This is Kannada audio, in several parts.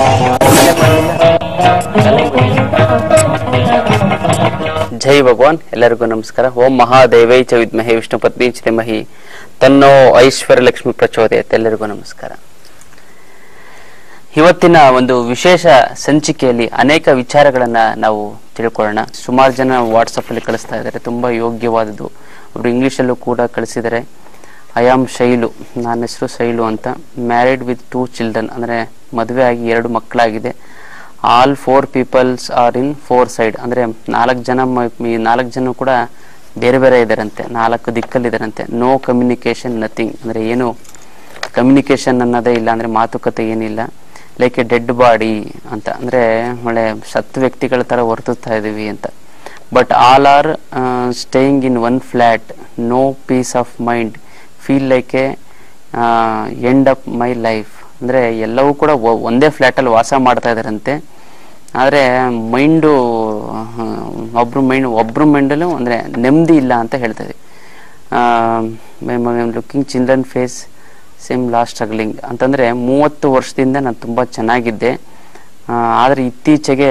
ಜೈ ಭಗವಾನ್. ಎಲ್ಲರಿಗೂ ನಮಸ್ಕಾರ. ಓಂ ಮಹಾದೇವೈ ಚ ವಿದ್ಮಹೇ ವಿಷ್ಣು ಪತ್ನಿ ಚ ಧೀಮಹಿ ತನ್ನೋ ಐಶ್ವರ್ಯ ಲಕ್ಷ್ಮಿ ಪ್ರಚೋದಯತೆ. ಎಲ್ಲರಿಗೂ ನಮಸ್ಕಾರ. ಇವತ್ತಿನ ಒಂದು ವಿಶೇಷ ಸಂಚಿಕೆಯಲ್ಲಿ ಅನೇಕ ವಿಚಾರಗಳನ್ನ ನಾವು ತಿಳ್ಕೊಳ್ಳೋಣ. ಸುಮಾರು ಜನ ವಾಟ್ಸಪ್ ಅಲ್ಲಿ ಕಳಿಸ್ತಾ ಇದ್ದಾರೆ, ತುಂಬಾ ಯೋಗ್ಯವಾದದ್ದು. ಒಬ್ರು ಇಂಗ್ಲಿಷಲ್ಲೂ ಕೂಡ ಕಳಿಸಿದರೆ, ಐ ಆಮ್ ಶೈಲು, ನನ್ನ ಹೆಸರು ಶೈಲು ಅಂತ, ಮ್ಯಾರಿಡ್ ವಿತ್ 2 ಚಿಲ್ಡ್ರನ್, ಅಂದರೆ ಮದುವೆ ಆಗಿ 2 ಮಕ್ಕಳಾಗಿದೆ. All 4 peoples are in 4 side, ಅಂದರೆ 4 ಜನ ಕೂಡ ಬೇರೆ ಬೇರೆ ಇದ್ದಾರಂತೆ, 4 ದಿಕ್ಕಲ್ಲಿದ್ದಾರಂತೆ. ನೋ ಕಮ್ಯುನಿಕೇಶನ್, ನಥಿಂಗ್, ಅಂದರೆ ಏನು ಕಮ್ಯುನಿಕೇಶನ್ ಅನ್ನೋದೇ ಇಲ್ಲ, ಅಂದರೆ ಮಾತುಕತೆ ಏನಿಲ್ಲ. ಲೈಕ್ ಎ ಡೆಡ್ ಬಾಡಿ ಅಂತ, ಅಂದರೆ ಒಳ್ಳೆ ಸತ್ತು ವ್ಯಕ್ತಿಗಳ ಥರ ವರ್ತಿಸ್ತಾ ಇದ್ದೀವಿ ಅಂತ. But all are staying in one flat, no peace of mind, feel like a end up my life. ಅಂದರೆ ಎಲ್ಲವೂ ಕೂಡ ಒಂದೇ ಫ್ಲ್ಯಾಟಲ್ಲಿ ವಾಸ ಮಾಡ್ತಾ ಇದ್ದಾರಂತೆ, ಆದರೆ ಮೈಂಡು ಒಬ್ರು ಮೈಂಡಲ್ಲೂ ಅಂದರೆ ನೆಮ್ಮದಿ ಇಲ್ಲ ಅಂತ ಹೇಳ್ತಾ ಇದ್ದೀವಿ. Looking children face same last struggling ಅಂತಂದರೆ 30 ವರ್ಷದಿಂದ ನಾನು ತುಂಬ ಚೆನ್ನಾಗಿದ್ದೆ, ಆದರೆ ಇತ್ತೀಚೆಗೆ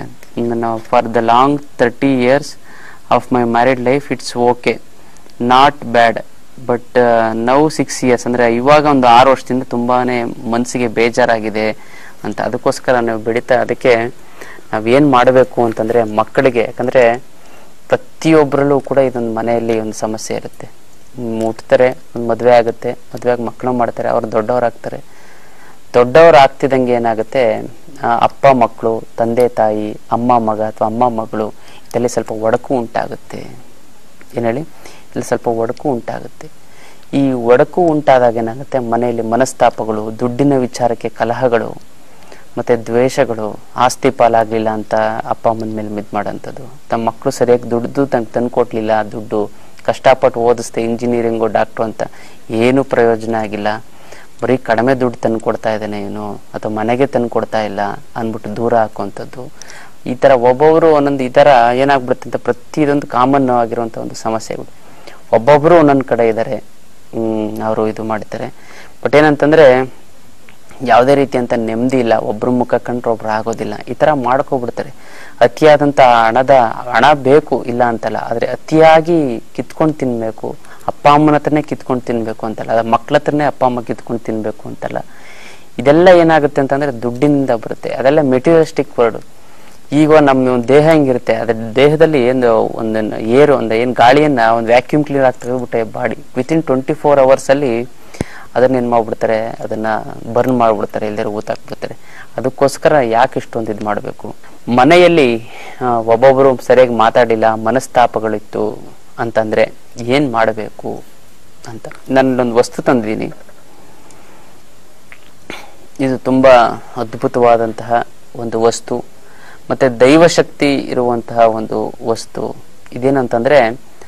for the long 30 years of my married life it's okay, not bad, but now 6 years, ಅಂದರೆ ಇವಾಗ ಒಂದು 6 ವರ್ಷದಿಂದ ತುಂಬಾ ಮನಸ್ಸಿಗೆ ಬೇಜಾರಾಗಿದೆ ಅಂತ. ಅದಕ್ಕೋಸ್ಕರ ನಾವು ಅದಕ್ಕೆ ನಾವೇನು ಮಾಡಬೇಕು ಅಂತಂದರೆ ಮಕ್ಕಳಿಗೆ, ಯಾಕಂದರೆ ಪ್ರತಿಯೊಬ್ಬರಲ್ಲೂ ಕೂಡ ಇದೊಂದು ಮನೆಯಲ್ಲಿ ಒಂದು ಸಮಸ್ಯೆ ಇರುತ್ತೆ. ಮುಟ್ತಾರೆ, ಒಂದು ಮದುವೆ ಆಗುತ್ತೆ, ಮದುವೆಯಾಗಿ ಮಕ್ಕಳು ಮಾಡ್ತಾರೆ, ಅವ್ರು ದೊಡ್ಡವರಾಗ್ತಾರೆ. ದೊಡ್ಡವರಾಗ್ತಿದ್ದಂಗೆ ಏನಾಗುತ್ತೆ, ಅಪ್ಪ ಮಕ್ಕಳು, ತಂದೆ ತಾಯಿ, ಅಮ್ಮ ಮಗ ಅಥವಾ ಅಮ್ಮ ಮಗಳು, ಇದರಲ್ಲಿ ಸ್ವಲ್ಪ ಒಡಕು ಉಂಟಾಗುತ್ತೆ. ಏನು ಹೇಳಿ, ಇಲ್ಲಿ ಸ್ವಲ್ಪ ಒಡಕು ಉಂಟಾಗುತ್ತೆ. ಈ ಒಡಕು ಉಂಟಾದಾಗ ಏನಾಗುತ್ತೆ, ಮನೆಯಲ್ಲಿ ಮನಸ್ತಾಪಗಳು, ದುಡ್ಡಿನ ವಿಚಾರಕ್ಕೆ ಕಲಹಗಳು, ಮತ್ತು ದ್ವೇಷಗಳು, ಆಸ್ತಿ ಪಾಲಾಗಲಿಲ್ಲ ಅಂತ ಅಪ್ಪ ಅಮ್ಮನ ಮೇಲೆ ಮಿದ್ ಮಾಡೋಂಥದ್ದು, ತಮ್ಮ ಮಕ್ಕಳು ಸರಿಯಾಗಿ ದುಡ್ದು ತಂದು ಕೊಡಲಿಲ್ಲ, ದುಡ್ಡು ಕಷ್ಟಪಟ್ಟು ಓದಿಸ್ತೆ, ಇಂಜಿನಿಯರಿಂಗು ಡಾಕ್ಟ್ರು ಅಂತ, ಏನೂ ಪ್ರಯೋಜನ ಆಗಿಲ್ಲ, ಬರೀ ಕಡಿಮೆ ದುಡ್ಡು ತಂದು ಕೊಡ್ತಾ ಇದ್ದಾನೆ ಇವನು, ಅಥವಾ ಮನೆಗೆ ತಂದು ಕೊಡ್ತಾ ಇಲ್ಲ ಅಂದ್ಬಿಟ್ಟು ದೂರ ಹಾಕುವಂಥದ್ದು. ಈ ಥರ ಒಬ್ಬೊಬ್ಬರು ಒಂದೊಂದು ಈ ಥರ ಏನಾಗ್ಬಿಡುತ್ತೆ ಅಂತ, ಪ್ರತಿಯೊಂದು ಕಾಮನ್ ಆಗಿರುವಂಥ ಒಂದು ಸಮಸ್ಯೆಗಳು. ಒಬ್ಬೊಬ್ಬರು ಒಂದೊಂದು ಕಡೆ ಇದ್ದಾರೆ, ಅವರು ಇದು ಮಾಡ್ತಾರೆ. ಬಟ್ ಏನಂತಂದರೆ ಯಾವುದೇ ರೀತಿ ಅಂತ ನೆಮ್ಮದಿ ಇಲ್ಲ, ಒಬ್ಬರು ಮುಖ ಕಂಡ್ರೆ ಒಬ್ರು ಆಗೋದಿಲ್ಲ, ಈ ಥರ ಮಾಡ್ಕೊಬಿಡ್ತಾರೆ. ಅತಿಯಾದಂಥ ಹಣ ಬೇಕು ಇಲ್ಲ ಅಂತಲ್ಲ, ಆದರೆ ಅತಿಯಾಗಿ ಕಿತ್ಕೊಂಡು ತಿನ್ನಬೇಕು, ಅಪ್ಪ ಅಮ್ಮನ ಹತ್ರನೇ ಕಿತ್ಕೊಂಡು ತಿನ್ನಬೇಕು ಅಂತಲ್ಲ, ಅದ ಮಕ್ಳ ಹತ್ರನೇ ಅಪ್ಪ ಅಮ್ಮ ಕಿತ್ಕೊಂಡು ತಿನ್ನಬೇಕು ಅಂತಲ್ಲ. ಇದೆಲ್ಲ ಏನಾಗುತ್ತೆ ಅಂತಂದರೆ ದುಡ್ಡಿನಿಂದ ಬರುತ್ತೆ, ಅದೆಲ್ಲ ಮೆಟೀರಿಯಲಿಸ್ಟಿಕ್ ವರ್ಡು. ಈಗ ನಮ್ಮ ಒಂದು ದೇಹ ಹೆಂಗಿರುತ್ತೆ, ಅದ್ರ ದೇಹದಲ್ಲಿ ಒಂದು ಏನು ಗಾಳಿಯನ್ನು ಒಂದು ವ್ಯಾಕ್ಯೂಮ್ ಕ್ಲೀನರ್ ಆಗಿ ತೆಗೆದುಬಿಟ್ಟೆ ಬಾಡಿ, ವಿತಿನ್ 24 hours ಅದನ್ನ ಏನು ಮಾಡ್ಬಿಡ್ತಾರೆ, ಅದನ್ನ ಬರ್ನ್ ಮಾಡಿಬಿಡ್ತಾರೆ, ಎಲ್ಲರೂ ಊತಾಕ್ಬಿಡ್ತಾರೆ. ಅದಕ್ಕೋಸ್ಕರ ಯಾಕೆ ಇಷ್ಟೊಂದು ಇದು ಮಾಡಬೇಕು? ಮನೆಯಲ್ಲಿ ಒಬ್ಬೊಬ್ಬರು ಸರಿಯಾಗಿ ಮಾತಾಡಿಲ್ಲ, ಮನಸ್ತಾಪಗಳಿತ್ತು ಅಂತಂದರೆ ಏನು ಮಾಡಬೇಕು ಅಂತ ನಾನೊಂದು ವಸ್ತು ತಂದಿದ್ದೀನಿ. ಇದು ತುಂಬ ಅದ್ಭುತವಾದಂತಹ ಒಂದು ವಸ್ತು, ಮತ್ತು ದೈವಶಕ್ತಿ ಇರುವಂತಹ ಒಂದು ವಸ್ತು. ಇದೇನಂತಂದರೆ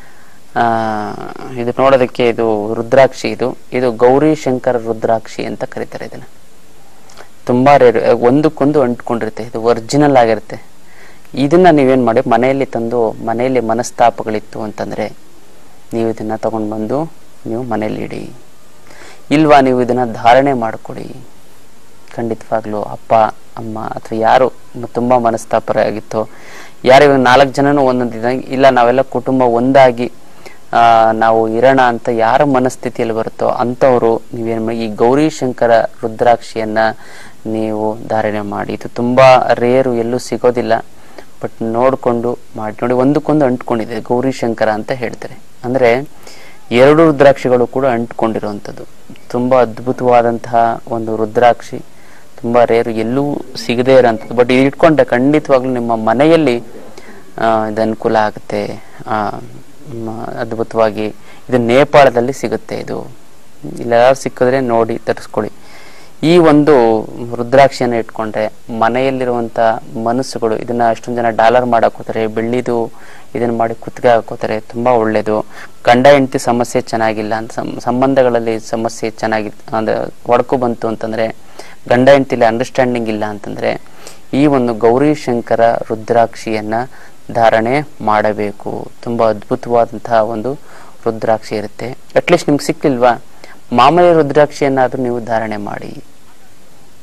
ಇದು ನೋಡೋದಕ್ಕೆ ಇದು ರುದ್ರಾಕ್ಷಿ, ಇದು ಗೌರಿ ಶಂಕರ ರುದ್ರಾಕ್ಷಿ ಅಂತ ಕರೀತಾರೆ. ಇದನ್ನ ತುಂಬಾ ರೇರ್, ಒಂದಕ್ಕೊಂದು ಅಂಟ್ಕೊಂಡಿರುತ್ತೆ, ಇದು ಒರಿಜಿನಲ್ ಆಗಿರುತ್ತೆ. ಇದನ್ನ ನೀವೇನು ಮಾಡಿ, ಮನೆಯಲ್ಲಿ ತಂದು, ಮನೆಯಲ್ಲಿ ಮನಸ್ತಾಪಗಳಿತ್ತು ಅಂತಂದರೆ ನೀವು ಇದನ್ನ ತಗೊಂಡು ಬಂದು ನೀವು ಮನೇಲಿ ಇಡಿ. ಇಲ್ವಾ ನೀವು ಇದನ್ನ ಧಾರಣೆ ಮಾಡಿಕೊಡಿ. ಖಂಡಿತವಾಗ್ಲೂ ಅಪ್ಪ ಅಮ್ಮ ಅಥವಾ ಯಾರು ತುಂಬ ಮನಸ್ತಾಪರಾಗಿತ್ತೋ, ಯಾರು 4 ಜನನೂ ಒಂದೊಂದು ಇಲ್ಲ, ನಾವೆಲ್ಲ ಕುಟುಂಬ ಒಂದಾಗಿ ನಾವು ಇರೋಣ ಅಂತ ಯಾರ ಮನಸ್ಥಿತಿಯಲ್ಲಿ ಬರುತ್ತೋ ಅಂಥವರು ನೀವೇನು ಮಾಡಿ, ಈ ಗೌರಿ ಶಂಕರ ರುದ್ರಾಕ್ಷಿಯನ್ನು ನೀವು ಧಾರಣೆ ಮಾಡಿ. ಇದು ತುಂಬ ರೇರು, ಎಲ್ಲೂ ಸಿಗೋದಿಲ್ಲ, ಬಟ್ ನೋಡಿಕೊಂಡು ಮಾಡಿ ನೋಡಿ. ಒಂದಕ್ಕೊಂದು ಅಂಟ್ಕೊಂಡಿದೆ, ಗೌರಿ ಶಂಕರ ಅಂತ ಹೇಳ್ತಾರೆ. ಅಂದರೆ 2 ರುದ್ರಾಕ್ಷಿಗಳು ಕೂಡ ಅಂಟ್ಕೊಂಡಿರುವಂಥದ್ದು. ತುಂಬ ಅದ್ಭುತವಾದಂತಹ ಒಂದು ರುದ್ರಾಕ್ಷಿ, ತುಂಬ ರೇರು, ಎಲ್ಲೂ ಸಿಗದೇ ಇರೋಂಥದ್ದು. ಬಟ್ ಇದು ಇಟ್ಕೊಂಡ್ರೆ ಖಂಡಿತವಾಗ್ಲೂ ನಿಮ್ಮ ಮನೆಯಲ್ಲಿ ಇದು ಅನುಕೂಲ ಆಗುತ್ತೆ ಅದ್ಭುತವಾಗಿ. ಇದು ನೇಪಾಳದಲ್ಲಿ ಸಿಗುತ್ತೆ. ಇದು ಇಲ್ಲೆಲ್ಲ ಸಿಕ್ಕಿದ್ರೆ ನೋಡಿ ತರಿಸ್ಕೊಳ್ಳಿ. ಈ ಒಂದು ರುದ್ರಾಕ್ಷಿಯನ್ನು ಇಟ್ಕೊಂಡ್ರೆ ಮನೆಯಲ್ಲಿರುವಂಥ ಮನಸ್ಸುಗಳು, ಇದನ್ನ ಅಷ್ಟೊಂದು ಜನ ಡಾಲರ್ ಮಾಡಾಕೋತಾರೆ, ಬೆಳ್ಳಿದು ಇದನ್ನ ಮಾಡಿ ಕುತ್ತಿಗೆ ಹಾಕೋತಾರೆ, ತುಂಬ ಒಳ್ಳೆಯದು. ಗಂಡ ಹೆಂಡತಿ ಸಮಸ್ಯೆ ಚೆನ್ನಾಗಿಲ್ಲ ಅಂತ, ಸಂಬಂಧಗಳಲ್ಲಿ ಸಮಸ್ಯೆ ಅಂದರೆ ಒಡಕು ಬಂತು ಅಂತಂದರೆ, ಗಂಡ ಹೆಂಡತಿಲಿ ಅಂಡರ್ಸ್ಟ್ಯಾಂಡಿಂಗ್ ಇಲ್ಲ ಅಂತಂದರೆ, ಈ ಒಂದು ಗೌರಿ ಶಂಕರ ರುದ್ರಾಕ್ಷಿಯನ್ನು ಧಾರಣೆ ಮಾಡಬೇಕು. ತುಂಬ ಅದ್ಭುತವಾದಂತಹ ಒಂದು ರುದ್ರಾಕ್ಷಿ ಇರುತ್ತೆ. ಅಟ್ಲೀಸ್ಟ್ ನಿಮ್ಗೆ ಸಿಕ್ಕಿಲ್ವಾ, ಮಾಮೂಲಿ ರುದ್ರಾಕ್ಷಿಯನ್ನಾದರೂ ನೀವು ಧಾರಣೆ ಮಾಡಿ.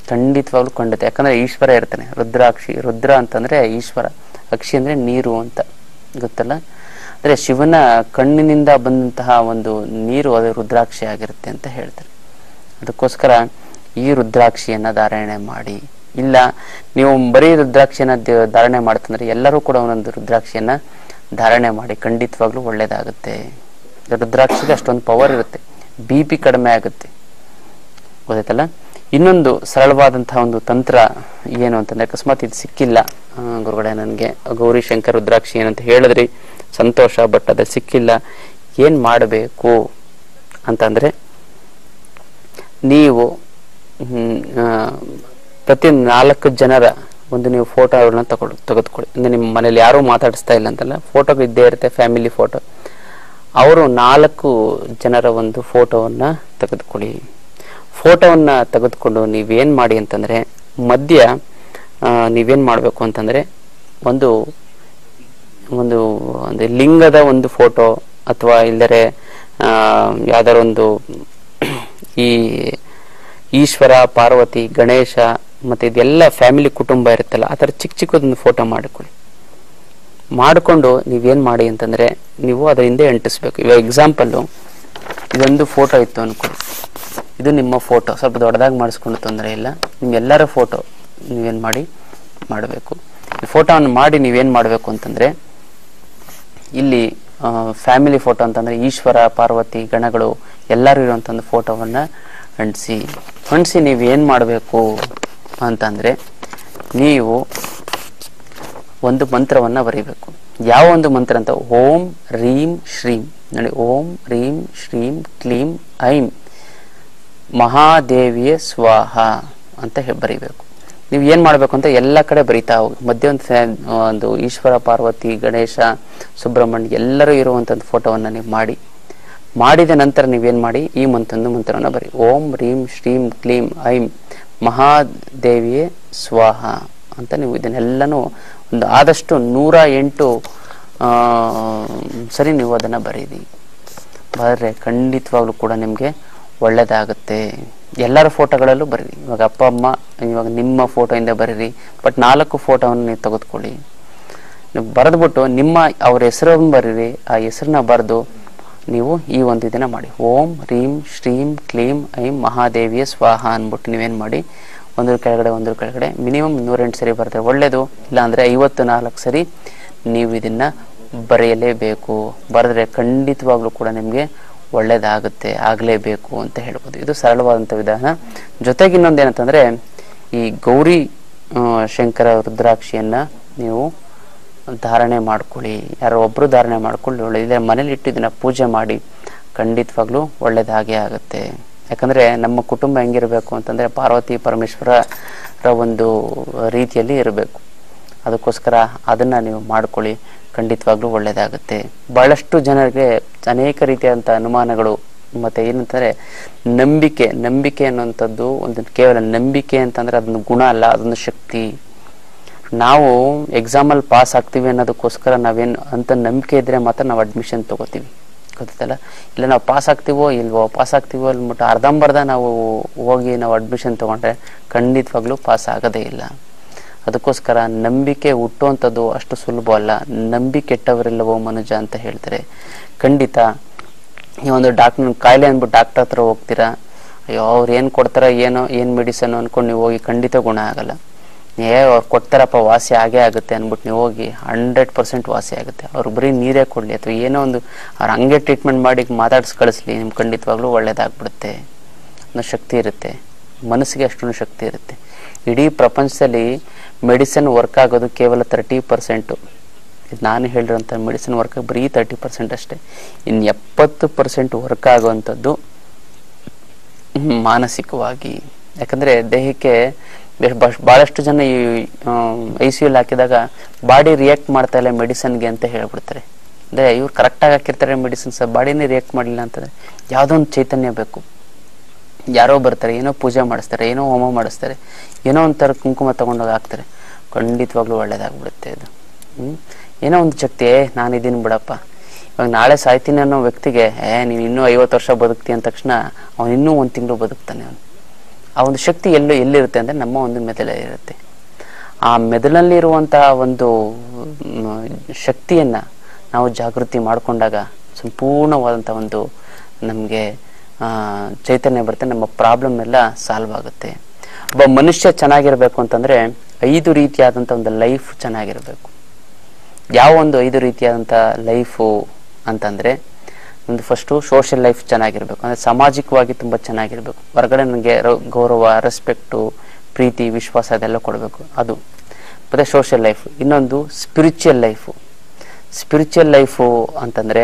ಖಂಡಿತವಾಗ್ಲೂ ಖಂಡಿತ. ಯಾಕಂದ್ರೆ ಈಶ್ವರ ಇರ್ತಾನೆ. ರುದ್ರಾಕ್ಷಿ, ರುದ್ರ ಅಂತಂದ್ರೆ ಈಶ್ವರ, ಅಕ್ಷಿ ಅಂದ್ರೆ ನೀರು ಅಂತ ಗೊತ್ತಲ್ಲ. ಅಂದ್ರೆ ಶಿವನ ಕಣ್ಣಿನಿಂದ ಬಂದಂತಹ ಒಂದು ನೀರು ಅದು ರುದ್ರಾಕ್ಷಿ ಆಗಿರುತ್ತೆ ಅಂತ ಹೇಳ್ತಾರೆ. ಅದಕ್ಕೋಸ್ಕರ ಈ ರುದ್ರಾಕ್ಷಿಯನ್ನ ಧಾರಣೆ ಮಾಡಿ. ಇಲ್ಲ ನೀವು ಬರೀ ರುದ್ರಾಕ್ಷಿಯನ್ನ ಧಾರಣೆ ಮಾಡ್ತಂದ್ರೆ ಎಲ್ಲರೂ ಕೂಡ ಒಂದೊಂದು ರುದ್ರಾಕ್ಷಿಯನ್ನ ಧಾರಣೆ ಮಾಡಿ, ಖಂಡಿತವಾಗ್ಲೂ ಒಳ್ಳೇದಾಗುತ್ತೆ. ರುದ್ರಾಕ್ಷಿಗೆ ಅಷ್ಟೊಂದು ಪವರ್ ಇರುತ್ತೆ, BP ಕಡಿಮೆ ಆಗುತ್ತೆ, ಗೊತ್ತಾಯ್ತಲ್ಲ. ಇನ್ನೊಂದು ಸರಳವಾದಂತಹ ಒಂದು ತಂತ್ರ ಏನು ಅಂತಂದ್ರೆ, ಅಕಸ್ಮಾತ್ ಇದು ಸಿಕ್ಕಿಲ್ಲ ಗುರುಗಳೇ ನನಗೆ ಗೌರಿ ಶಂಕರ್ ರುದ್ರಾಕ್ಷಿ ಏನಂತ ಹೇಳಿದ್ರಿ, ಸಂತೋಷ, ಬಟ್ ಅದು ಸಿಕ್ಕಿಲ್ಲ, ಏನ್ ಮಾಡಬೇಕು ಅಂತಂದ್ರೆ, ನೀವು ಪ್ರತಿ 4 ಜನರ ಒಂದು ನೀವು ಫೋಟೋಗಳನ್ನ ತೆಗೆದುಕೊಳ್ಳಿ. ಅಂದ್ರೆ ನಿಮ್ಮ ಮನೇಲಿ ಯಾರು ಮಾತಾಡಿಸ್ತಾ ಇಲ್ಲ ಅಂತಲ್ಲ, ಫೋಟೋ ಇದ್ದೇ ಇರುತ್ತೆ, ಫ್ಯಾಮಿಲಿ ಫೋಟೋ. ಅವರು 4 ಜನರ ಒಂದು ಫೋಟೋವನ್ನ ತೆಗೆದುಕೊಳ್ಳಿ. ಫೋಟೋವನ್ನ ತೆಗೆದುಕೊಂಡು ನೀವೇನ್ ಮಾಡಿ ಅಂತಂದ್ರೆ, ಮಧ್ಯ ನೀವೇನ್ ಮಾಡ್ಬೇಕು ಅಂತಂದ್ರೆ, ಒಂದು ಒಂದು ಲಿಂಗದ ಒಂದು ಫೋಟೋ ಅಥವಾ ಇಲ್ಲರೆ ಯಾವ್ದಾರ ಒಂದು ಈ ಈಶ್ವರ, ಪಾರ್ವತಿ, ಗಣೇಶ ಮತ್ತೆ ಇದೆಲ್ಲ ಫ್ಯಾಮಿಲಿ ಕುಟುಂಬ ಇರುತ್ತಲ್ಲ, ಆ ಥರ ಚಿಕ್ಕ ಚಿಕ್ಕದೊಂದು ಫೋಟೋ ಮಾಡಿಕೊಂಡು ನೀವೇನ್ ಮಾಡಿ ಅಂತಂದ್ರೆ, ನೀವು ಅದರ ಹಿಂದೆ ಅಂಟಿಸ್ಬೇಕು. ಇವಾಗ ಎಕ್ಸಾಂಪಲ್ಲು ಇದೊಂದು ಫೋಟೋ ಇತ್ತು ಅನ್ಕೊಳ್ಳಿ, ಇದು ನಿಮ್ಮ ಫೋಟೋ, ಸ್ವಲ್ಪ ದೊಡ್ಡದಾಗಿ ಮಾಡಿಸ್ಕೊಂಡು ತೊಂದರೆ ಇಲ್ಲ. ನಿಮ್ಗೆಲ್ಲರ ಫೋಟೋ ನೀವೇನ್ ಮಾಡಬೇಕು. ಈ ಫೋಟೋವನ್ನು ಮಾಡಿ ನೀವೇನ್ ಮಾಡಬೇಕು ಅಂತಂದ್ರೆ, ಇಲ್ಲಿ ಫ್ಯಾಮಿಲಿ ಫೋಟೋ ಅಂತಂದ್ರೆ ಈಶ್ವರ, ಪಾರ್ವತಿ, ಗಣಗಳು ಎಲ್ಲರೂ ಇರುವಂತ ಒಂದು ಫೋಟೋವನ್ನ ಅಂಟಿಸಿ ನೀವೇನ್ ಮಾಡಬೇಕು ಅಂತಂದ್ರೆ, ನೀವು ಒಂದು ಮಂತ್ರವನ್ನ ಬರೀಬೇಕು. ಯಾವ ಒಂದು ಮಂತ್ರ ಅಂತ, ಓಂ ರೀಂ ಶ್ರೀಂ ನೋಡಿ, ಓಂ ರೀಂ ಶ್ರೀಂ ಕ್ಲೀಂ ಐಂ ಮಹಾದೇವಿಯ ಸ್ವಾಹ ಅಂತ ಬರೀಬೇಕು. ನೀವು ಏನ್ ಮಾಡ್ಬೇಕು ಅಂತ ಎಲ್ಲ ಕಡೆ ಬರೀತಾ ಹೋಗಿ. ಮಧ್ಯ ಒಂದು ಈಶ್ವರ, ಪಾರ್ವತಿ, ಗಣೇಶ, ಸುಬ್ರಹ್ಮಣ್ಯ ಎಲ್ಲರೂ ಇರುವಂತ ಫೋಟೋವನ್ನ ನೀವು ಮಾಡಿದ ನಂತರ ನೀವೇನ್ ಮಾಡಿ, ಈ ಮಂತ್ರವನ್ನ ಬರಿ. ಓಂ ರೀಂ ಶ್ರೀಂ ಕ್ಲೀಂ ಐಂ ಮಹಾದೇವಿಯೇ ಸ್ವಾಹ ಅಂತ ನೀವು ಇದನ್ನೆಲ್ಲನೂ ಒಂದು ಆದಷ್ಟು 108 ಸರಿ ನೀವು ಅದನ್ನ ಬರೀರಿ. ಬರೆದ್ರೆ ಖಂಡಿತವಾಗ್ಲೂ ಕೂಡ ನಿಮ್ಗೆ ಒಳ್ಳೇದಾಗುತ್ತೆ. ಎಲ್ಲರ ಫೋಟೋಗಳಲ್ಲೂ ಬರೀರಿ. ಇವಾಗ ಅಪ್ಪ ಅಮ್ಮ, ಇವಾಗ ನಿಮ್ಮ ಫೋಟೋಯಿಂದ ಬರೀರಿ, ಬಟ್ 4 ಫೋಟೋವನ್ನು ನೀವು ತೆಗೆದುಕೊಳ್ಳಿ. ನೀವು ಬರೆದ್ಬಿಟ್ಟು ಅವ್ರ ಹೆಸರನ್ನು ಬರೀರಿ. ಆ ಹೆಸರನ್ನ ಬರೆದು ನೀವು ಈ ಒಂದು ಇದನ್ನ ಮಾಡಿ, ಓಂ ರೀಂ ಶ್ರೀಂ ಕ್ಲೀಂ ಐಂ ಮಹಾದೇವಿಯ ಸ್ವಾಹ ಅನ್ಬಿಟ್ಟು ನೀವೇನ್ ಮಾಡಿ, ಒಂದ್ರ ಕೆಳಗಡೆ ಮಿನಿಮಮ್ 108 ಸರಿ ಬರ್ತದೆ ಒಳ್ಳೇದು. ಇಲ್ಲ ಅಂದ್ರೆ 54 ಸರಿ ನೀವು ಇದನ್ನ ಬರೆಯಲೇಬೇಕು. ಬರೆದ್ರೆ ಖಂಡಿತವಾಗ್ಲೂ ಕೂಡ ನಿಮ್ಗೆ ಒಳ್ಳೇದಾಗುತ್ತೆ, ಆಗ್ಲೇಬೇಕು ಅಂತ ಹೇಳ್ಬೋದು. ಇದು ಸರಳವಾದಂತ ವಿಧಾನ. ಜೊತೆಗೆ ಇನ್ನೊಂದೇನಂತಂದ್ರೆ, ಈ ಗೌರಿ ಶಂಕರ ರುದ್ರಾಕ್ಷಿಯನ್ನ ನೀವು ಧಾರಣೆ ಮಾಡ್ಕೊಳ್ಳಿ. ಯಾರೋ ಒಬ್ರು ಧಾರಣೆ ಮಾಡ್ಕೊಳ್ಳಿ, ಒಳ್ಳೆ ಮನೇಲಿ ಇಟ್ಟು ಇದನ್ನ ಪೂಜೆ ಮಾಡಿ, ಖಂಡಿತವಾಗ್ಲೂ ಒಳ್ಳೇದಾಗೇ ಆಗುತ್ತೆ. ಯಾಕಂದ್ರೆ ನಮ್ಮ ಕುಟುಂಬ ಹೆಂಗಿರ್ಬೇಕು ಅಂತಂದ್ರೆ, ಪಾರ್ವತಿ ಪರಮೇಶ್ವರರ ಒಂದು ರೀತಿಯಲ್ಲಿ ಇರಬೇಕು. ಅದಕ್ಕೋಸ್ಕರ ಅದನ್ನ ನೀವು ಮಾಡ್ಕೊಳ್ಳಿ, ಖಂಡಿತವಾಗ್ಲೂ ಒಳ್ಳೇದಾಗುತ್ತೆ. ಬಹಳಷ್ಟು ಜನರಿಗೆ ಅನೇಕ ರೀತಿಯಾದಂಥ ಅನುಮಾನಗಳು, ಮತ್ತೆ ಏನಂತಂದ್ರೆ ನಂಬಿಕೆ ಅನ್ನುವಂಥದ್ದು ಒಂದು ಕೇವಲ ನಂಬಿಕೆ ಅಂತಂದ್ರೆ ಅದೊಂದು ಗುಣ ಅಲ್ಲ, ಅದೊಂದು ಶಕ್ತಿ. ನಾವು ಎಕ್ಸಾಮಲ್ಲಿ ಪಾಸ್ ಆಗ್ತೀವಿ ಅನ್ನೋದಕ್ಕೋಸ್ಕರ ನಾವೇನು ಅಂತ ನಂಬಿಕೆ ಇದ್ರೆ ಮಾತ್ರ ನಾವು ಅಡ್ಮಿಷನ್ ತಗೋತೀವಿ, ಗೊತ್ತಲ್ಲ. ಇಲ್ಲ ನಾವು ಪಾಸ್ ಆಗ್ತೀವೋ ಅಂದ್ಬಿಟ್ಟು ಅರ್ಧಂಬರ್ಧ ನಾವು ಹೋಗಿ ನಾವು ಅಡ್ಮಿಷನ್ ತಗೊಂಡ್ರೆ ಖಂಡಿತವಾಗ್ಲೂ ಪಾಸ್ ಆಗೋದೇ ಇಲ್ಲ. ಅದಕ್ಕೋಸ್ಕರ ನಂಬಿಕೆ ಹುಟ್ಟುವಂಥದ್ದು ಅಷ್ಟು ಸುಲಭ ಅಲ್ಲ. ನಂಬಿಕೆ ಕೆಟ್ಟವರಿಲ್ಲವೋ ಮನುಜ ಅಂತ ಹೇಳ್ತಾರೆ. ಖಂಡಿತ ಈ ಒಂದು ಕಾಯಿಲೆ ಅಂದ್ಬಿಟ್ಟು ಡಾಕ್ಟರ್ ಹತ್ರ ಹೋಗ್ತೀರಾ, ಅಯ್ಯೋ ಅವ್ರು ಏನು ಕೊಡ್ತಾರ, ಏನು ಮೆಡಿಸನ್ ಅನ್ಕೊಂಡು ನೀವು ಹೋಗಿ ಖಂಡಿತ ಗುಣ ಆಗಲ್ಲ. ಅವ್ರು ಕೊಡ್ತಾರಪ್ಪ ವಾಸಿ ಆಗೇ ಆಗುತ್ತೆ ಅಂದ್ಬಿಟ್ಟು ನೀವು ಹೋಗಿ 100% ವಾಸಿ ಆಗುತ್ತೆ. ಅವ್ರು ಬರೀ ನೀರೇ ಕೊಡ್ಲಿ ಅಥವಾ ಏನೋ ಒಂದು ಅವ್ರು ಹಂಗೆ ಟ್ರೀಟ್ಮೆಂಟ್ ಮಾಡಿ ಮಾತಾಡ್ಸಿ ಕಳಿಸ್ಲಿ, ನಿಮ್ಗೆ ಖಂಡಿತವಾಗ್ಲೂ ಒಳ್ಳೇದಾಗ್ಬಿಡುತ್ತೆ. ಅನ್ನೋ ಶಕ್ತಿ ಇರುತ್ತೆ, ಮನಸ್ಸಿಗೆ ಅಷ್ಟೊಂದು ಶಕ್ತಿ ಇರುತ್ತೆ. ಇಡೀ ಪ್ರಪಂಚದಲ್ಲಿ ಮೆಡಿಸಿನ್ ವರ್ಕ್ ಆಗೋದು ಕೇವಲ 30%. ಇದು ನಾನು ಹೇಳಿರೋಂಥ ಮೆಡಿಸಿನ್ ವರ್ಕ್ ಬರೀ 30% ಅಷ್ಟೇ. ಇನ್ನು 70% ವರ್ಕ್ ಆಗುವಂಥದ್ದು ಮಾನಸಿಕವಾಗಿ. ಯಾಕಂದ್ರೆ ದೇಹಕ್ಕೆ ಬಹಳಷ್ಟು ಜನ ಈ ICU ಹಾಕಿದಾಗ ಬಾಡಿ ರಿಯಾಕ್ಟ್ ಮಾಡ್ತಾ ಇಲ್ಲ ಮೆಡಿಸಿನ್ಗೆ ಅಂತ ಹೇಳ್ಬಿಡ್ತಾರೆ. ಅಂದ್ರೆ ಇವ್ರು ಕರೆಕ್ಟಾಗಿ ಹಾಕಿರ್ತಾರೆ ಮೆಡಿಸಿನ್ಸ್, ಬಾಡಿನೇ ರಿಯಾಕ್ಟ್ ಮಾಡಲಿಲ್ಲ ಅಂತಂದ್ರೆ ಯಾವುದೋ ಒಂದು ಚೈತನ್ಯ ಬೇಕು. ಯಾರೋ ಬರ್ತಾರೆ, ಏನೋ ಪೂಜೆ ಮಾಡಿಸ್ತಾರೆ, ಏನೋ ಹೋಮ ಮಾಡಿಸ್ತಾರೆ, ಏನೋ ಒಂಥರ ಕುಂಕುಮ ತಗೊಂಡೋಗಿ ಹಾಕ್ತಾರೆ, ಖಂಡಿತವಾಗ್ಲೂ ಒಳ್ಳೇದಾಗ್ಬಿಡುತ್ತೆ ಇದು. ಏನೋ ಒಂದು ಶಕ್ತಿ, ನಾನು ಇದೀನಿ ಬಿಡಪ್ಪ, ಇವಾಗ ನಾಳೆ ಸಾಯ್ತೀನಿ ಅನ್ನೋ ವ್ಯಕ್ತಿಗೆ ನೀನು ಇನ್ನೂ 50 ವರ್ಷ ಬದುಕ್ತಿ ಅಂದ ತಕ್ಷಣ ಅವನು ಇನ್ನೂ 1 ತಿಂಗಳು ಬದುಕ್ತಾನೆ. ಅವನು ಆ ಒಂದು ಶಕ್ತಿ ಎಲ್ಲಿರುತ್ತೆ ಅಂದರೆ ನಮ್ಮ ಒಂದು ಮೆದುಳಲ್ಲಿ ಇರುತ್ತೆ. ಆ ಮೆದುಳಲ್ಲಿರುವಂತಹ ಒಂದು ಶಕ್ತಿಯನ್ನು ನಾವು ಜಾಗೃತಿ ಮಾಡಿಕೊಂಡಾಗ ಸಂಪೂರ್ಣವಾದಂಥ ಒಂದು ನಮಗೆ ಚೈತನ್ಯ ಬರುತ್ತೆ, ನಮ್ಮ ಪ್ರಾಬ್ಲಮ್ ಎಲ್ಲ ಸಾಲ್ವ್ ಆಗುತ್ತೆ. ಒಬ್ಬ ಮನುಷ್ಯ ಚೆನ್ನಾಗಿರ್ಬೇಕು ಅಂತಂದರೆ 5 ರೀತಿಯಾದಂಥ ಒಂದು ಲೈಫ್ ಚೆನ್ನಾಗಿರಬೇಕು. ಯಾವ ಒಂದು 5 ರೀತಿಯಾದಂಥ ಲೈಫು ಅಂತಂದರೆ, ಒಂದು ಫಸ್ಟು ಸೋಷಿಯಲ್ ಲೈಫ್ ಚೆನ್ನಾಗಿರ್ಬೇಕು, ಅಂದರೆ ಸಾಮಾಜಿಕವಾಗಿ ತುಂಬ ಚೆನ್ನಾಗಿರ್ಬೇಕು. ಹೊರಗಡೆ ನನಗೆ ಗೌರವ, ರೆಸ್ಪೆಕ್ಟು, ಪ್ರೀತಿ, ವಿಶ್ವಾಸ ಅದೆಲ್ಲ ಕೊಡಬೇಕು, ಅದು ಮತ್ತು ಸೋಷಿಯಲ್ ಲೈಫ್. ಇನ್ನೊಂದು ಸ್ಪಿರಿಚುವಲ್ ಲೈಫು. ಸ್ಪಿರಿಚುವಲ್ ಲೈಫು ಅಂತಂದರೆ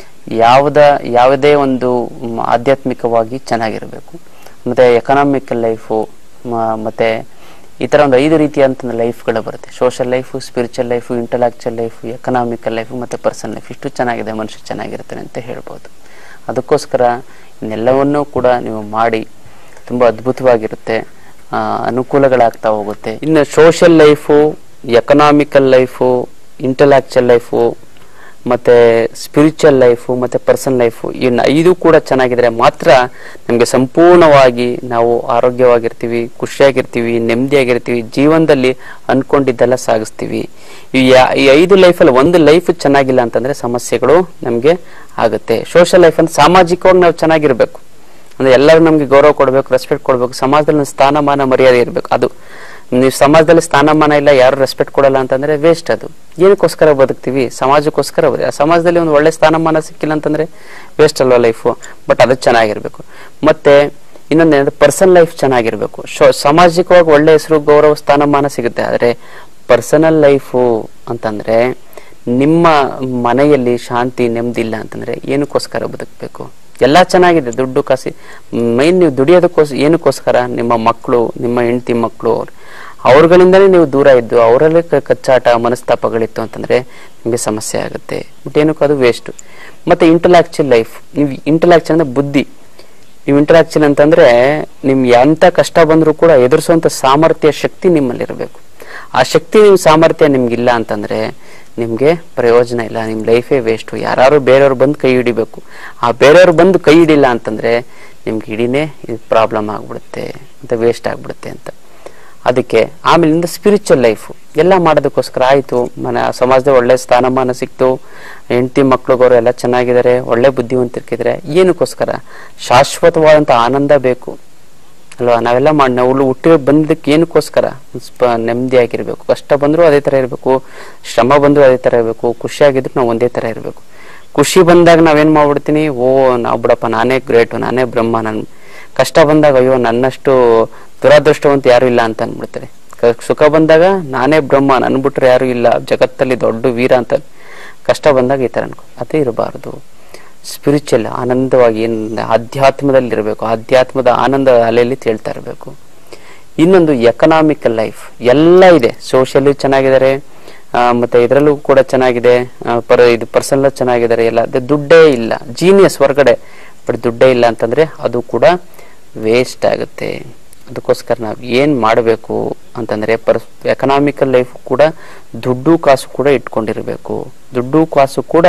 ಯಾವುದೇ ಒಂದು ಆಧ್ಯಾತ್ಮಿಕವಾಗಿ ಚೆನ್ನಾಗಿರಬೇಕು. ಮತ್ತು ಎಕನಾಮಿಕಲ್ ಲೈಫು, ಮತ್ತು ಈ ಥರ ಒಂದು 5 ರೀತಿಯಾದಂಥ ಲೈಫ್ಗಳು ಬರುತ್ತೆ. Social life, spiritual life, intellectual life, economical life ಮತ್ತು ಪರ್ಸನಲ್ ಲೈಫ್. ಇಷ್ಟು ಚೆನ್ನಾಗಿದೆ, ಮನುಷ್ಯ ಚೆನ್ನಾಗಿರ್ತಾನೆ ಅಂತ ಹೇಳ್ಬೋದು. ಅದಕ್ಕೋಸ್ಕರ ಇನ್ನೆಲ್ಲವನ್ನೂ ಕೂಡ ನೀವು ಮಾಡಿ ತುಂಬ ಅದ್ಭುತವಾಗಿರುತ್ತೆ, ಅನುಕೂಲಗಳಾಗ್ತಾ ಹೋಗುತ್ತೆ. ಇನ್ನು social life, economical life, intellectual life ಮತ್ತು ಸ್ಪಿರಿಚುವಲ್ ಲೈಫು ಮತ್ತು ಪರ್ಸನಲ್ ಲೈಫು, ಇನ್ನು 5 ಕೂಡ ಚೆನ್ನಾಗಿದ್ರೆ ಮಾತ್ರ ನಮಗೆ ಸಂಪೂರ್ಣವಾಗಿ ನಾವು ಆರೋಗ್ಯವಾಗಿರ್ತೀವಿ, ಖುಷಿಯಾಗಿರ್ತೀವಿ, ನೆಮ್ಮದಿಯಾಗಿರ್ತೀವಿ, ಜೀವನದಲ್ಲಿ ಅಂದ್ಕೊಂಡಿದ್ದೆಲ್ಲ ಸಾಗಿಸ್ತೀವಿ. ಈ 5 ಲೈಫಲ್ಲಿ ಒಂದು ಲೈಫ್ ಚೆನ್ನಾಗಿಲ್ಲ ಅಂತಂದರೆ ಸಮಸ್ಯೆಗಳು ನಮಗೆ ಆಗುತ್ತೆ. ಸೋಷಿಯಲ್ ಲೈಫ್ ಅಂದರೆ ಸಾಮಾಜಿಕವಾಗಿ ನಾವು ಚೆನ್ನಾಗಿರ್ಬೇಕು, ಅಂದರೆ ಎಲ್ಲರೂ ನಮಗೆ ಗೌರವ ಕೊಡಬೇಕು, ರೆಸ್ಪೆಕ್ಟ್ ಕೊಡಬೇಕು, ಸಮಾಜದಲ್ಲಿ ಸ್ಥಾನಮಾನ ಮರ್ಯಾದೆ ಇರಬೇಕು. ಅದು ನೀವು ಸಮಾಜದಲ್ಲಿ ಸ್ಥಾನಮಾನ ಇಲ್ಲ, ಯಾರು ರೆಸ್ಪೆಕ್ಟ್ ಕೊಡಲ್ಲ ಅಂತಂದರೆ ವೇಸ್ಟ್. ಅದು ಏನಕ್ಕೋಸ್ಕರ ಬದುಕ್ತೀವಿ? ಸಮಾಜಕ್ಕೋಸ್ಕರ. ಆ ಸಮಾಜದಲ್ಲಿ ಒಂದು ಒಳ್ಳೆ ಸ್ಥಾನಮಾನ ಸಿಕ್ಕಿಲ್ಲ ಅಂತಂದರೆ ವೇಸ್ಟ್ ಅಲ್ವಾ ಲೈಫು. ಬಟ್ ಅದು ಚೆನ್ನಾಗಿರ್ಬೇಕು. ಮತ್ತು ಇನ್ನೊಂದೇನಂದ್ರೆ ಪರ್ಸನಲ್ ಲೈಫ್ ಚೆನ್ನಾಗಿರ್ಬೇಕು. ಸಾಮಾಜಿಕವಾಗಿ ಒಳ್ಳೆ ಹೆಸರು, ಗೌರವ, ಸ್ಥಾನಮಾನ ಸಿಗುತ್ತೆ. ಆದರೆ ಪರ್ಸನಲ್ ಲೈಫು ಅಂತಂದರೆ ನಿಮ್ಮ ಮನೆಯಲ್ಲಿ ಶಾಂತಿ, ನೆಮ್ಮದಿ ಇಲ್ಲ ಅಂತಂದರೆ ಏನಕ್ಕೋಸ್ಕರ ಬದುಕಬೇಕು? ಎಲ್ಲ ಚೆನ್ನಾಗಿದೆ, ದುಡ್ಡು ಕಾಸಿ, ಮೈನ್ ನೀವು ದುಡಿಯೋದಕ್ಕೋಸ್ಕರ. ಏನಕ್ಕೋಸ್ಕರ? ನಿಮ್ಮ ಮಕ್ಕಳು, ನಿಮ್ಮ ಹೆಂಡತಿ ಮಕ್ಕಳು, ಅವ್ರಗಳಿಂದಲೇ ನೀವು ದೂರ ಇದ್ದು ಅವರಲ್ಲೇ ಕಚ್ಚಾಟ, ಮನಸ್ತಾಪಗಳಿತ್ತು ಅಂತಂದರೆ ನಿಮಗೆ ಸಮಸ್ಯೆ ಆಗುತ್ತೆ. ಬಟ್ ಏನಕ್ಕೂ ಅದು ವೇಸ್ಟು. ಮತ್ತು ಇಂಟೆಲೆಕ್ಚುವಲ್ ಲೈಫ್. ನೀವು ಇಂಟೆಲೆಕ್ಚುವಲ್ ಅಂದರೆ ಬುದ್ಧಿ. ನೀವು ಇಂಟೆಲೆಕ್ಚುವಲ್ ಅಂತಂದರೆ ನಿಮ್ಗೆ ಎಂಥ ಕಷ್ಟ ಬಂದರೂ ಕೂಡ ಎದುರಿಸುವಂಥ ಸಾಮರ್ಥ್ಯ, ಶಕ್ತಿ ನಿಮ್ಮಲ್ಲಿರಬೇಕು. ಆ ಶಕ್ತಿ, ನಿಮ್ಮ ಸಾಮರ್ಥ್ಯ ನಿಮ್ಗಿಲ್ಲ ಅಂತಂದರೆ ನಿಮಗೆ ಪ್ರಯೋಜನ ಇಲ್ಲ, ನಿಮ್ಮ ಲೈಫೇ ವೇಸ್ಟು. ಯಾರು ಬೇರೆಯವ್ರು ಬಂದು ಕೈ ಹಿಡಿಬೇಕು. ಆ ಬೇರೆಯವ್ರು ಬಂದು ಕೈ ಹಿಡಿಲ್ಲ ಅಂತಂದರೆ ನಿಮ್ಗೆ ಇಡೀನೇ ಇದು ಪ್ರಾಬ್ಲಮ್ ಆಗಿಬಿಡುತ್ತೆ ಅಂತ, ವೇಸ್ಟ್ ಆಗಿಬಿಡುತ್ತೆ ಅಂತ. ಅದಕ್ಕೆ ಆಮೇಲಿಂದ ಸ್ಪಿರಿಚುವಲ್ ಲೈಫು ಎಲ್ಲ ಮಾಡೋದಕ್ಕೋಸ್ಕರ ಆಯಿತು, ಸಮಾಜದ ಒಳ್ಳೆ ಸ್ಥಾನಮಾನ ಸಿಕ್ತು, ಹೆಂಡತಿ ಮಕ್ಳುಗೋರು ಎಲ್ಲ ಚೆನ್ನಾಗಿದ್ದಾರೆ, ಒಳ್ಳೆ ಬುದ್ಧಿವಂತಿರ್ಕಿದ್ರೆ, ಏನಕ್ಕೋಸ್ಕರ? ಶಾಶ್ವತವಾದಂಥ ಆನಂದ ಬೇಕು ಅಲ್ವಾ? ನಾವೆಲ್ಲ ನಾವು ಹುಟ್ಟಿ ಬಂದಕ್ಕೆ ಏನಕ್ಕೋಸ್ಕರ? ನೆಮ್ಮದಿಯಾಗಿರ್ಬೇಕು. ಕಷ್ಟ ಬಂದರೂ ಅದೇ ಥರ ಇರಬೇಕು, ಶ್ರಮ ಬಂದರೂ ಅದೇ ಥರ ಇರಬೇಕು, ಖುಷಿಯಾಗಿದ್ರು ನಾವು ಒಂದೇ ಥರ ಇರಬೇಕು. ಖುಷಿ ಬಂದಾಗ ನಾವೇನು ಮಾಡ್ಬಿಡ್ತೀನಿ, ನಾವು ಬಿಡಪ್ಪ ನಾನೇ ಗ್ರೇಟು, ನಾನೇ ಬ್ರಹ್ಮ. ನನ್ನ ಕಷ್ಟ ಬಂದಾಗ ಅಯ್ಯೋ ನನ್ನಷ್ಟು ದುರಾದೃಷ್ಟವಂತ ಯಾರು ಇಲ್ಲ ಅಂತ ಅಂದ್ಬಿಡ್ತಾರೆ. ಸುಖ ಬಂದಾಗ ನಾನೇ ಬ್ರಹ್ಮ, ನನ್ನ ಬಿಟ್ರೆ ಯಾರು ಇಲ್ಲ, ಜಗತ್ತಲ್ಲಿ ದೊಡ್ಡ ವೀರ ಅಂತ. ಕಷ್ಟ ಬಂದಾಗ ಈ ಥರ ಅನ್ಕೋ, ಅದೇ ಇರಬಾರ್ದು. ಸ್ಪಿರಿಚುವಲ್ ಆನಂದವಾಗಿ, ಏನು ಆಧ್ಯಾತ್ಮದಲ್ಲಿ ಇರಬೇಕು, ಆಧ್ಯಾತ್ಮದ ಆನಂದ ಅಲೆಯಲ್ಲಿ ತೇಳ್ತಾ ಇರಬೇಕು. ಇನ್ನೊಂದು ಎಕನಾಮಿಕಲ್ ಲೈಫ್. ಎಲ್ಲ ಇದೆ, ಸೋಷಿಯಲಿ ಚೆನ್ನಾಗಿದ್ದಾರೆ, ಮತ್ತು ಇದರಲ್ಲೂ ಕೂಡ ಚೆನ್ನಾಗಿದೆ, ಇದು ಪರ್ಸನಲ್ ಚೆನ್ನಾಗಿದ್ದಾರೆ, ಎಲ್ಲ. ದುಡ್ಡೇ ಇಲ್ಲ, ಜೀನಿಯಸ್ ಹೊರಗಡೆ, ಬಟ್ ದುಡ್ಡೇ ಇಲ್ಲ ಅಂತಂದರೆ ಅದು ಕೂಡ ವೇಸ್ಟ್ ಆಗುತ್ತೆ. ಅದಕ್ಕೋಸ್ಕರ ನಾವು ಏನು ಮಾಡಬೇಕು ಅಂತಂದರೆ ಎಕನಾಮಿಕಲ್ ಲೈಫ್ ಕೂಡ ದುಡ್ಡು ಕಾಸು ಕೂಡ ಇಟ್ಕೊಂಡಿರಬೇಕು. ದುಡ್ಡು ಕಾಸು ಕೂಡ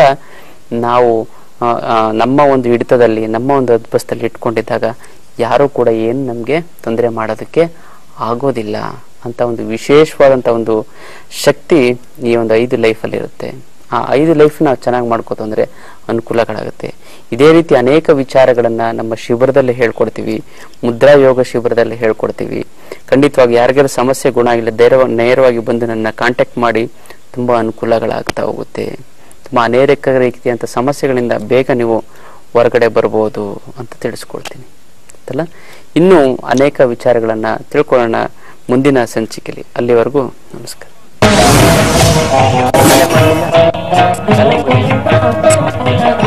ನಾವು ನಮ್ಮ ಒಂದು ಹಿಡಿತದಲ್ಲಿ, ನಮ್ಮ ಒಂದು ಅದ್ಭುತದಲ್ಲಿ ಇಟ್ಕೊಂಡಿದ್ದಾಗ ಯಾರೂ ಕೂಡ ಏನು ನಮಗೆ ತೊಂದರೆ ಮಾಡೋದಕ್ಕೆ ಆಗೋದಿಲ್ಲ ಅಂತ ಒಂದು ವಿಶೇಷವಾದಂಥ ಒಂದು ಶಕ್ತಿ ಈ ಒಂದು 5 ಲೈಫಲ್ಲಿ ಇರುತ್ತೆ. ಆ 5 ಲೈಫ್ ನಾವು ಚೆನ್ನಾಗಿ ಮಾಡ್ಕೋತಂದರೆ ಅನುಕೂಲಗಳಾಗುತ್ತೆ. ಇದೇ ರೀತಿ ಅನೇಕ ವಿಚಾರಗಳನ್ನು ನಮ್ಮ ಶಿಬಿರದಲ್ಲಿ ಹೇಳ್ಕೊಡ್ತೀವಿ, ಮುದ್ರಾ ಯೋಗ ಶಿಬಿರದಲ್ಲಿ ಹೇಳ್ಕೊಡ್ತೀವಿ. ಖಂಡಿತವಾಗಿ ಯಾರಿಗಾರು ಸಮಸ್ಯೆ ಗುಣ ಆಗಿಲ್ಲ, ನೇರವಾಗಿ ಬಂದು ನನ್ನ ಕಾಂಟ್ಯಾಕ್ಟ್ ಮಾಡಿ, ತುಂಬ ಅನುಕೂಲಗಳಾಗ್ತಾ ಹೋಗುತ್ತೆ. ತುಂಬ ಅನೇಕ ರೀತಿಯಂಥ ಸಮಸ್ಯೆಗಳಿಂದ ಬೇಗ ನೀವು ಹೊರಗಡೆ ಬರ್ಬೋದು ಅಂತ ತಿಳಿಸ್ಕೊಳ್ತೀನಿ ಅಂತಲ್ಲ. ಇನ್ನೂ ಅನೇಕ ವಿಚಾರಗಳನ್ನು ತಿಳ್ಕೊಳ್ಳೋಣ ಮುಂದಿನ ಸಂಚಿಕೆಯಲ್ಲಿ. ಅಲ್ಲಿವರೆಗೂ ನಮಸ್ಕಾರ.